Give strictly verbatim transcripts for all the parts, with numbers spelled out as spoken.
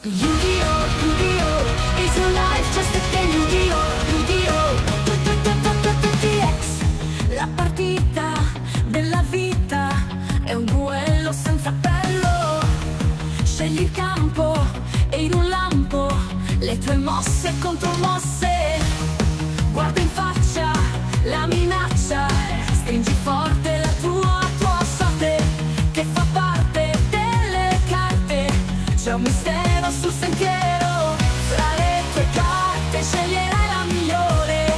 Yu-Gi-Oh! Yu-Gi-Oh! Is your life just a game? Yu-Gi-Oh! Yu-Gi-Oh! T X. La partita della vita è un duello senza appello. Scegli il campo e in un lampo le tue mosse contro mosse. Guarda in faccia la minaccia, stringi forte la tua, tua sorte, che fa parte delle carte. C'è un mistero sul sentiero, fra le tue carte sceglierai la migliore.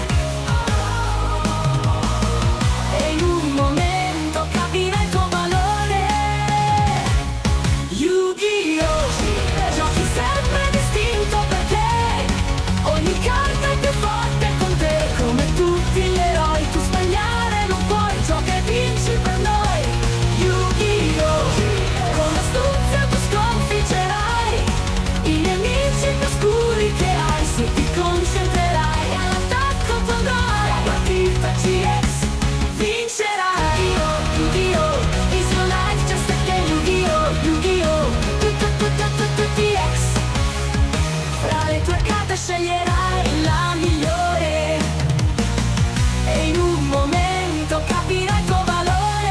E in un momento capirai il tuo valore. Yu-Gi-Oh! Giochi sempre distinto perché ogni carta è più forte con te. Come tutti gli eroi tu sbagliare non puoi, gioca e vinci per noi. Yu-Gi-Oh! Con astuzia tu sconfiggerai i nemici più oscuri che hai. Se ti concentrerai all'attacco tu andrai, la partita T X vincerai. Yu-Gi-Oh! Is your life just a game? Yu-Gi-Oh! Yu-Gi-Oh! T X. Fra le tue carte sceglierai la migliore e in un momento capirai il tuo valore.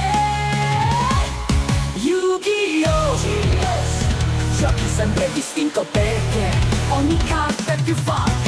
Yu-Gi-Oh! Giochi sempre distinto perché ogni carta è più forte.